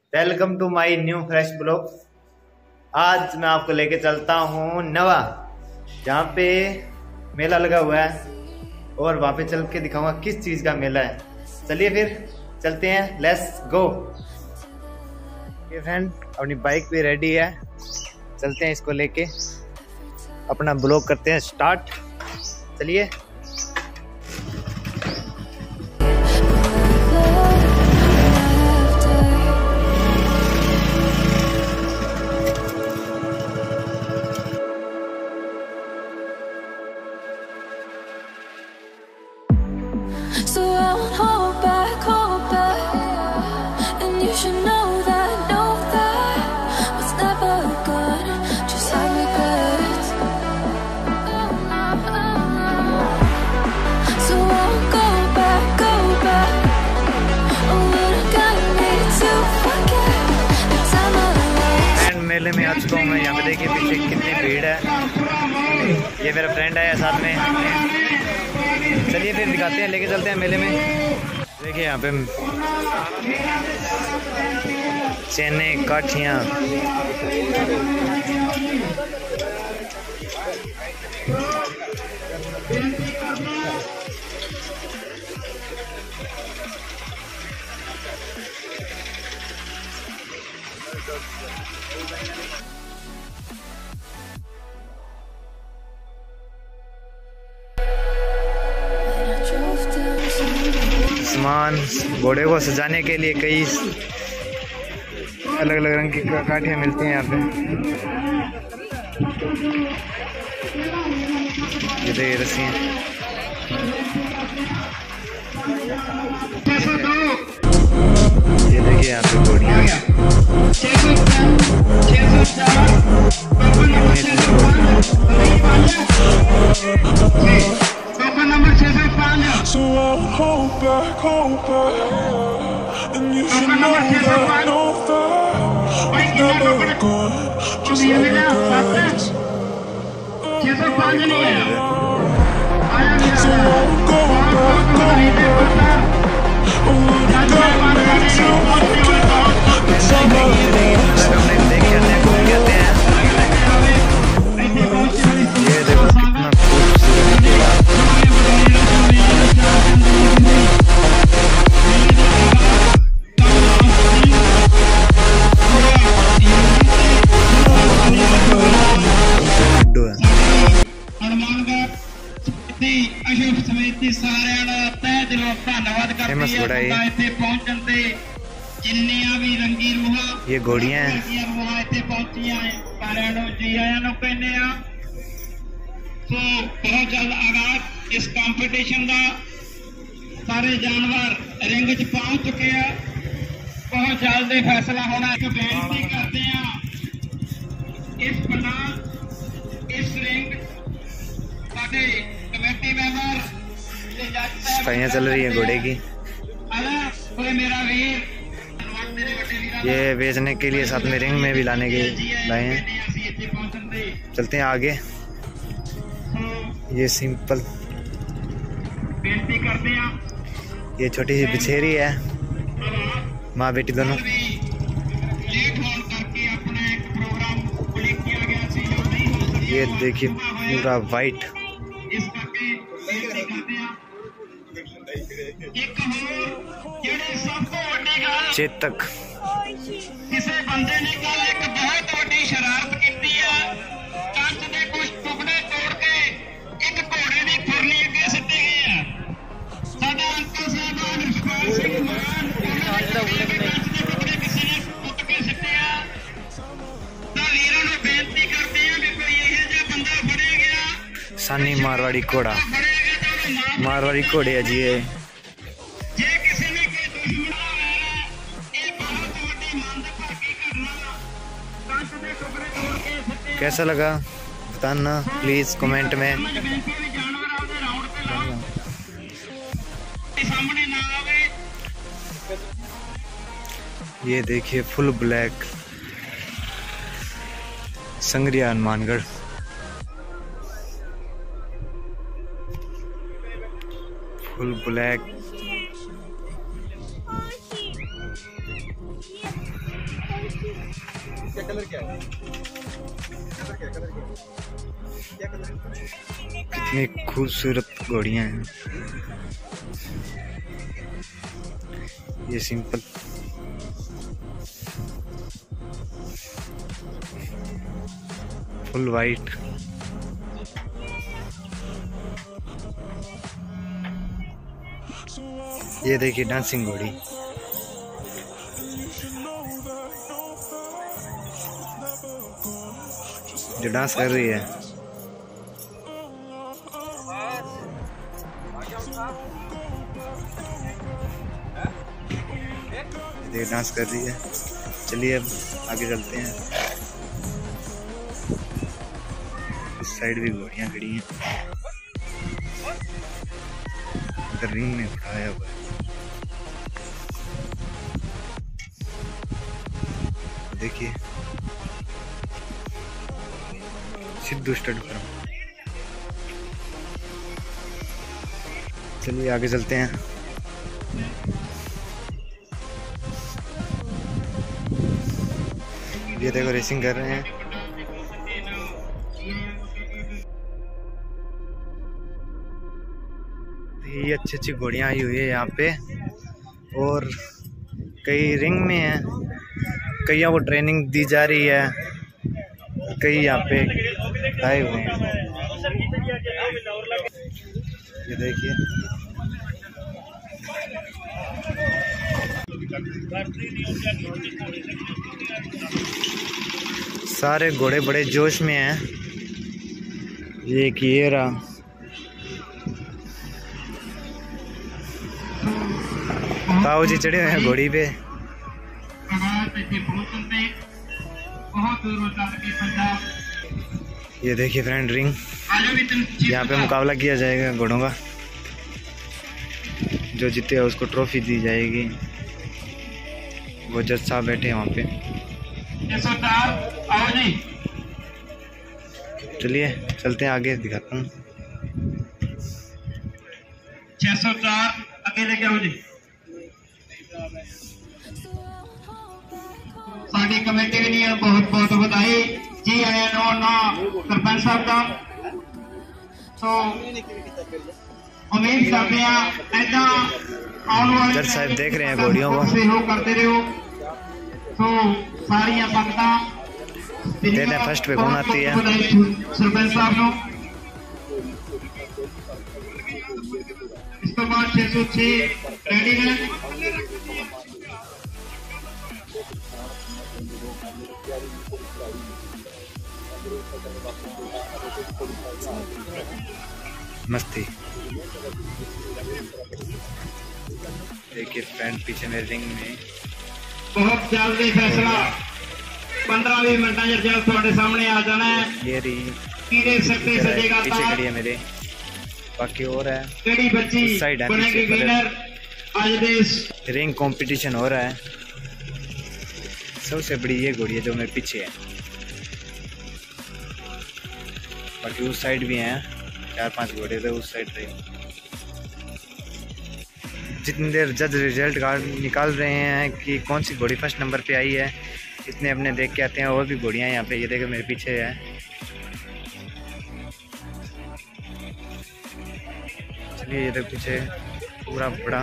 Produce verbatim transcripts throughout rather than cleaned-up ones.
Welcome to my new fresh blog. आज मैं आपको लेके चलता हूँ नवा, जहाँ पे मेला लगा हुआ है और वहाँ पे चल के दिखाऊंगा किस चीज़ का मेला है। चलिए फिर चलते हैं, लेट्स गो। ये फ्रेंड अपनी बाइक भी रेडी है, चलते हैं इसको लेके अपना ब्लॉग करते हैं स्टार्ट। चलिए। So I won't hold back, hold back. And you should know that, know that what's never good just have regrets. So I won't go back, go back. Oh, but I got me to forget the time I lost. Friend मेले में आ चुका हूँ मैं। यहाँ पे देखिए पीछे कितनी भीड़ है। ये मेरा फ्रेंड है साथ में। चलिए फिर दिखाते हैं, लेके चलते हैं मेले में। देखिए यहाँ पे चेने काठियाँ, सामान घोड़े को सजाने के लिए कई अलग अलग रंग की काठियाँ मिलती हैं यहाँ पे। ये देखिए रस्सियाँ। ये देखिए यहाँ पे घोड़ियाँ। So I'll hold back, hold back. And you should know that, know that it's never good, just like regrets. So I'll go back, go back. Oh, what I got me to forget the time I lost. ये देखो कितना खूबसूरत मेला। Famous घोड़ा है ये घोड़ियाँ हैं। तो बहुत जल्द आगाज इस कंपटीशन का। सारे जानवर रिंग च पहुंच चुके हैं, बहुत जल्द फैसला होना। एक बेनती करते हैं, इस पनाल इस रिंग साडे कमेटी मेंबर सफाइयाँ चल रही है घोड़े की। कोई मेरा वीर ये बेचने के लिए साथ में रिंग में भी लाने के लाए हैं। चलते हैं आगे। ये सिंपल, बेनती करते हैं, ये छोटी सी बिछेरी है, माँ बेटी दोनों। लेट होने करके अपना एक प्रोग्राम क्लिक किया गया सी जो नहीं हो सका। ये देखिए पूरा वाइट। इस करके बेनती करते हैं, एक होर जेड़ी सब तो वड्डी गल चेतक किसी बंदे ने कल एक बहुत वड्डी शरारत की है। कंच के कुछ टुकड़े तोड़ के एक घोड़े की खुरली अगे सिੱਟੇ गए हैं। साडा अंकल साहब रिशपाल सिंह मान कंच के टुकड़े किसी ने टुट के सिੱਟੇ ਆ। ਤਾਂ ਵੀਰਾਂ ਨੂੰ ਬੇਨਤੀ ਕਰਦੇ ਆ ਵੀ ਕੋਈ ਇਹੋ ਜਿਹਾ ਬੰਦਾ ਫੜਿਆ ਗਿਆ, सानी मारवाड़ी घोड़ा, ਫੜਿਆ ਗਿਆ ਤਾਂ ਉਹਨੂੰ मार। मारवाड़ी घोड़े है जी ये। ਜੇ ਕਿਸੇ ਨੇ ਕੋਈ ਦੁਸ਼ਮਣ ਹੋਇਆ ਇਹ ਬਹੁਤ ਵੱਡੀ ਮੰਦਭਾਗੀ ਘਟਨਾ। ਕੰਚ ਦੇ ਟੁਕੜੇ ਤੋੜ ਕੇ ਸਿੱਟੇ कैसा लगा बताना प्लीज कमेंट में। ये देखिए full black Sangaria Hanumangarh. Full black क्या कलर क्या है? कलर क्या कलर क्या क्या कलर? कितनी खूबसूरत घोड़ियां हैं। ये सिंपल फुल वाइट। ये देखिए डांसिंग घोड़ी। जो डांस कर रही है। ये डांस कर रही है। चलिए अब आगे चलते हैं। इस साइड भी घोड़ियां खड़ी हैं। इधर रिंग में उठाया हुआ है। देखिए सिद्धू स्टड फार्म। चलिए आगे चलते हैं। ये देखो रेसिंग कर रहे हैं। ये अच्छी अच्छी घोड़ियां आई हुई है यहाँ पे, और कई रिंग में है, कई को ट्रेनिंग दी जा रही है, कई यहाँ पे आए हुए हैं। ये देखिए सारे घोड़े बड़े जोश में हैं। ये एक ये रहा। ताऊ जी चढ़े हुए हैं घोड़ी पे। ये देखिए फ्रेंड रिंग। यहाँ पे मुकाबला किया जाएगा घोड़ों का। जो जीतेगा उसको ट्रॉफी दी जाएगी। वो जज साहब बैठे हैं वहाँ पे। चलिए चलते हैं आगे, दिखाता हूँ। छह सौ चार अगे लेके आओ जी। साड़ी कमेटी भी नहीं बहुत बहुत बधाई जी आया नो ना सरपंच साहब का। तो उम्मीद करते हैं ऐसा आने वाले जज साहब देख रहे हैं घोड़ियों को। सहयोग करते रहो। तो सारियां संगतां देते हैं फर्स्ट पे कौन आती है। सरपंच साहब नो इस तो बाद छह सौ छह रेडी है। मस्ती। देखिए फ्रेंड पीछे मेरे रिंग में बहुत जल्दी फैसला पंद्रह बीस मिनट जल्द थोड़े सामने आ जाना है। ये रही की देख सकते सजेगा पीछे खड़ी है मेरे। बाकी और है केड़ी बच्ची साइड है बनेगी विनर आज देश रिंग कंपटीशन हो रहा है। सबसे बड़ी ये घोड़ी है जो मेरे पीछे है। बाकी उस साइड भी हैं चार पांच घोड़े थे उस साइड पे। जितनी देर जज रिजल्ट कार्ड निकाल रहे हैं कि कौन सी घोड़ी फर्स्ट नंबर पे आई है, इतने अपने देख के आते हैं। और भी घोड़ियां यहाँ पे ये देखो मेरे पीछे है। चलिए ये देखो पीछे पूरा बड़ा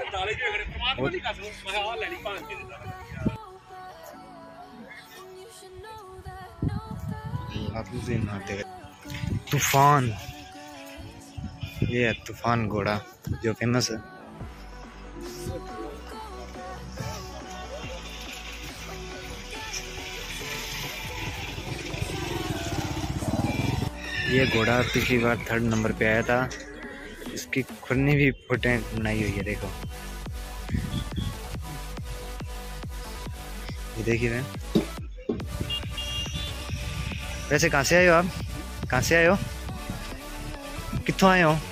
तूफान। ये है तूफान घोड़ा जो फेमस है। ये घोड़ा पिछली बार थर्ड नंबर पे आया था। इसकी खुरनी भी फुटें बनाई हुई है देखो। ये देखिए मैं वैसे कहाँ से आए हो आप? कहाँ से आए हो? कित्थों आए हो?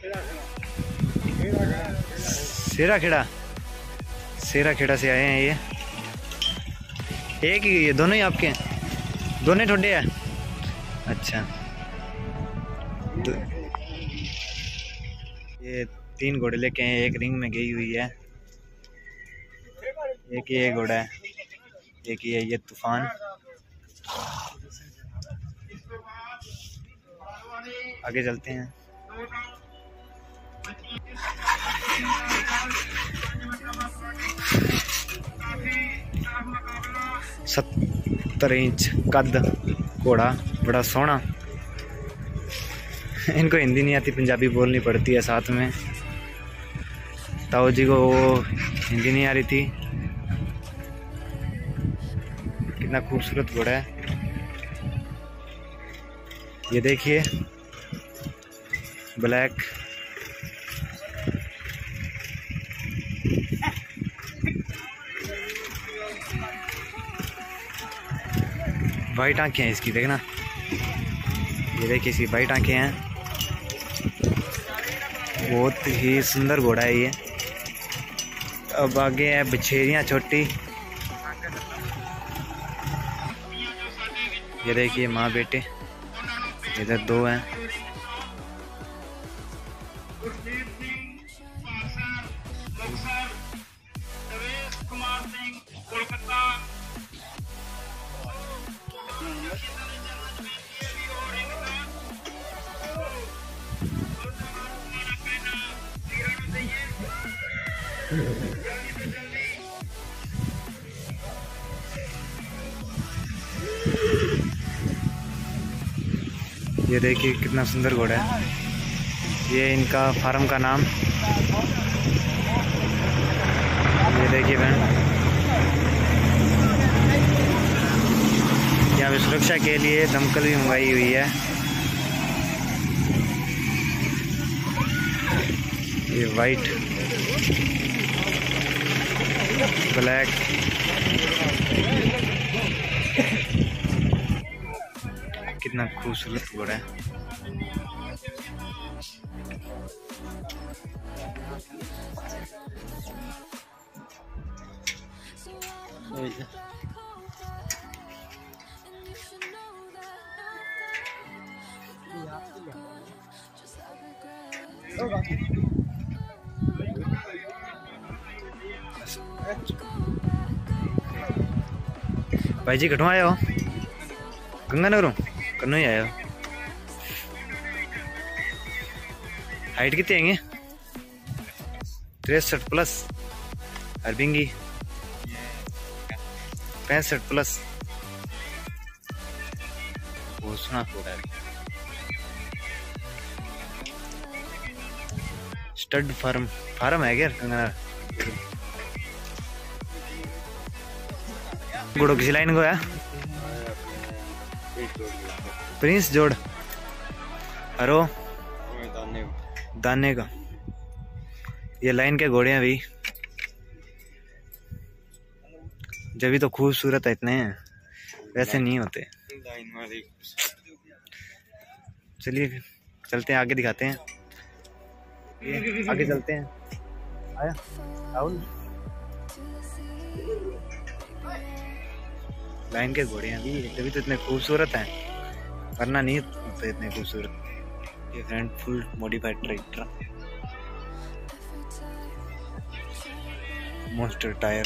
सेरा खेड़ा। सेरा खेड़ा से आए हैं ये। एक ही ये दोनों ही आपके हैं? दोनों ठोडे हैं? अच्छा तो ये तीन घोड़े लेके हैं। एक रिंग में गई हुई है। एक ये घोड़ा है, एक ये ये तूफान। आगे चलते हैं। सत्तर इंच कद घोड़ा, बड़ा सोना। इनको हिंदी नहीं आती, पंजाबी बोलनी पड़ती है साथ में। ताऊ जी को वो हिंदी नहीं आ रही थी। कितना खूबसूरत घोड़ा है ये, देखिए ब्लैक। वाइट आंखें हैं इसकी, देखना। ये देखिए इसकी वाइट आंखें हैं। बहुत ही सुंदर घोड़ा है ये। अब आगे है बछेरियाँ छोटी। ये देखिए माँ बेटे, इधर दो हैं। ये देखिए कितना सुंदर घोड़ा है। ये इनका फार्म का नाम। ये देखिए बहन, यहाँ पे सुरक्षा के लिए दमकल भी मंगाई हुई है। ये वाइट, ब्लैक, कितना खूबसूरत घोड़ा है। भाई जी कटवा आया हो? गंगानगर कन्नू ही आया हो। हाइट कितनी आएंगे? तिरसठ प्लस। अरबिंगी पैंसठ प्लस। वो सुना पूरा स्टड फार्म फार्म है क्या गंगानगर? गुड़ो किसी लाइन को है प्रिंस जोड़ अरो दाने का। ये लाइन के घोड़े हैं भाई, जब भी तो खूबसूरत है, इतने हैं वैसे नहीं होते। चलिए चलते हैं आगे, दिखाते हैं। ये आगे चलते हैं। आया राहुल, लाइन के घोड़े हैं अभी, तभी तो इतने खूबसूरत हैं, वरना नहीं होते इतने खूबसूरत। ये front full modified tractor, monster tyre.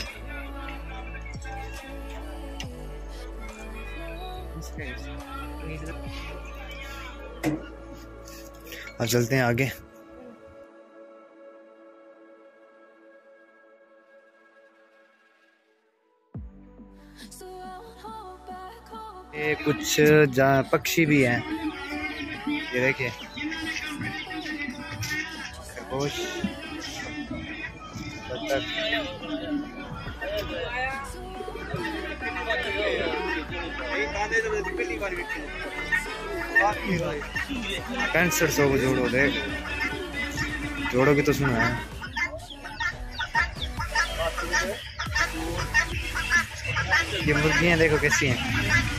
अब चलते हैं आगे। ये कुछ जहाँ पक्षी भी हैं, ये देखिए खरगोश, बतख, पैंसठ सौ को जोड़ो, देख जोड़ो की तो सुना है। ये मुर्गियाँ देखो कैसी हैं।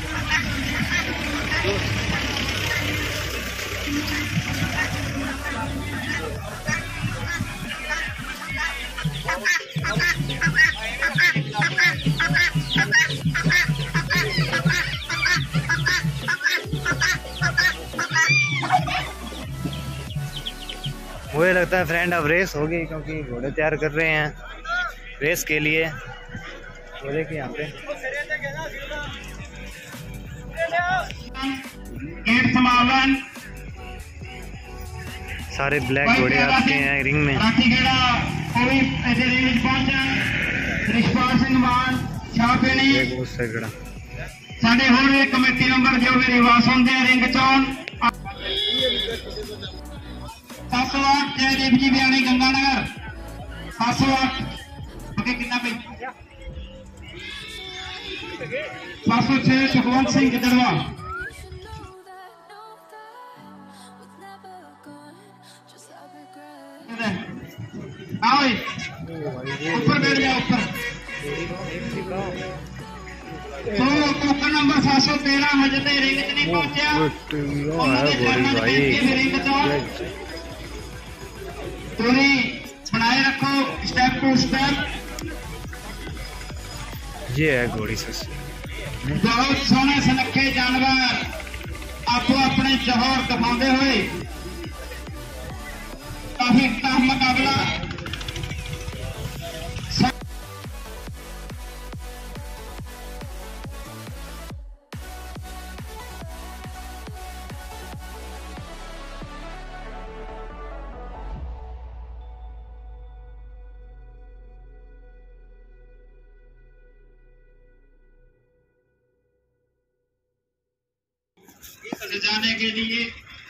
मुझे लगता है फ्रेंड अब रेस होगी, क्योंकि घोड़े तैयार कर रहे हैं रेस के लिए। वो देखिए यहाँ पे गेट संभालन सारे ब्लैक घोड़े आते हैं रिंग में। राठी खेड़ा कोई ऐसे रिंग पहुंचा रिश्पाल सिंह मान छापेनी एक उस साइड खड़ा साडे होर भी कमेटी मेंबर जो मेरी आवाज सुनते हैं रिंग चौन सात सौ आठ जयदेव जी बयानी गंगानगर सात सौ आठ ओके कितना पे सात सौ छह सुखवंत सिंह गिदड़वा आओ ऊपर बैठ जाओ ऊपर तो टोकन नंबर सात सौ तेरह हजते रिंग च नहीं पहुंचा पूरी बनाए रखो स्टेप टू स्टेप। ये है घोड़ी सस बहुत सोहने सुनखे जानवर आपो अपने जौहर दिखाते हुए काफी टफ मुकाबला जाने के लिए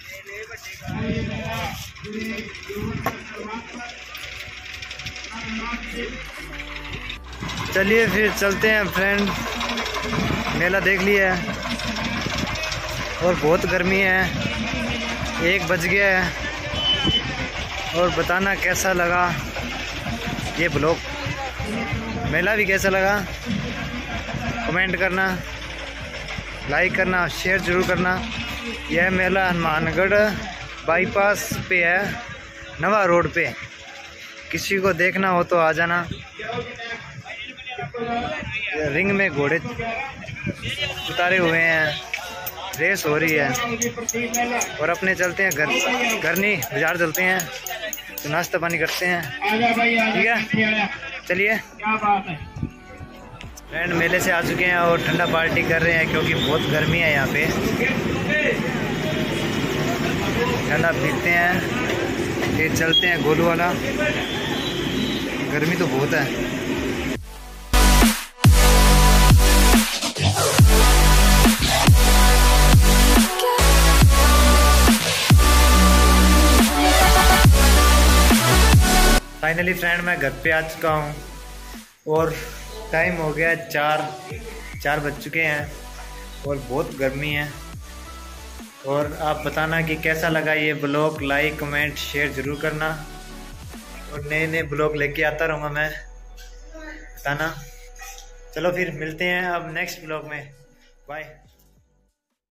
चलिए फिर चलते हैं फ्रेंड। मेला देख लिया है और बहुत गर्मी है, एक बज गया है। और बताना कैसा लगा ये ब्लॉग, मेला भी कैसा लगा कमेंट करना, लाइक करना, शेयर ज़रूर करना। यह मेला हनुमानगढ़ बाईपास पे है, नवा रोड पे। किसी को देखना हो तो आ जाना। रिंग में घोड़े उतारे हुए हैं, रेस हो रही है। और अपने चलते हैं घर घरनी बाजार चलते हैं तो नाश्ता पानी करते हैं, ठीक है। चलिए फ्रेंड, मेले से आ चुके हैं और ठंडा पार्टी कर रहे हैं क्योंकि बहुत गर्मी है यहाँ पे। ठंडा पीते हैं, फिर चलते हैं गोलू वाला। गर्मी तो बहुत है। फाइनली फ्रेंड मैं घर पे आ चुका हूँ और टाइम हो गया चार चार बज चुके हैं और बहुत गर्मी है। और आप बताना कि कैसा लगा ये ब्लॉग, लाइक कमेंट शेयर ज़रूर करना। और नए नए ब्लॉग लेके आता रहूँगा मैं, बताना। चलो फिर मिलते हैं अब नेक्स्ट ब्लॉग में, बाय।